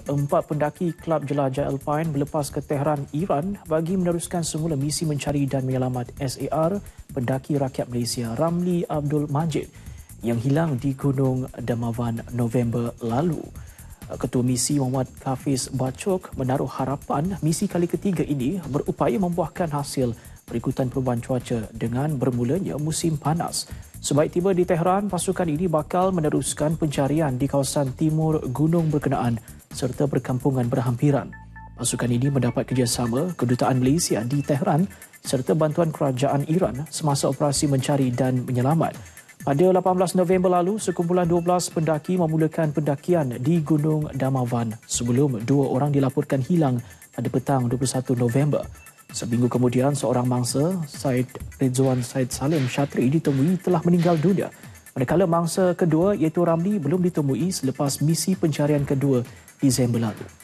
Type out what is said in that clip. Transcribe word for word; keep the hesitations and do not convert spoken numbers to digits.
Empat pendaki Kelab Jelajah Alpine berlepas ke Tehran, Iran bagi meneruskan semula misi mencari dan menyelamat S A R, pendaki rakyat Malaysia Ramli Abdul Majid yang hilang di Gunung Damavan November lalu. Ketua Misi Muhammad Hafiz Bacok menaruh harapan misi kali ketiga ini berupaya membuahkan hasil berikutan perubahan cuaca dengan bermulanya musim panas. Sebaik tiba di Tehran, pasukan ini bakal meneruskan pencarian di kawasan timur gunung berkenaan serta perkampungan berhampiran. Pasukan ini mendapat kerjasama Kedutaan Malaysia di Tehran serta bantuan kerajaan Iran semasa operasi mencari dan menyelamat. Pada lapan belas November lalu, sekumpulan dua belas pendaki memulakan pendakian di Gunung Damavan sebelum dua orang dilaporkan hilang pada petang dua puluh satu November. Seminggu kemudian, seorang mangsa, Said Rizwan Said Salim Syatri ditemui telah meninggal dunia. Manakala mangsa kedua iaitu Ramli belum ditemui selepas misi pencarian kedua Disember lalu.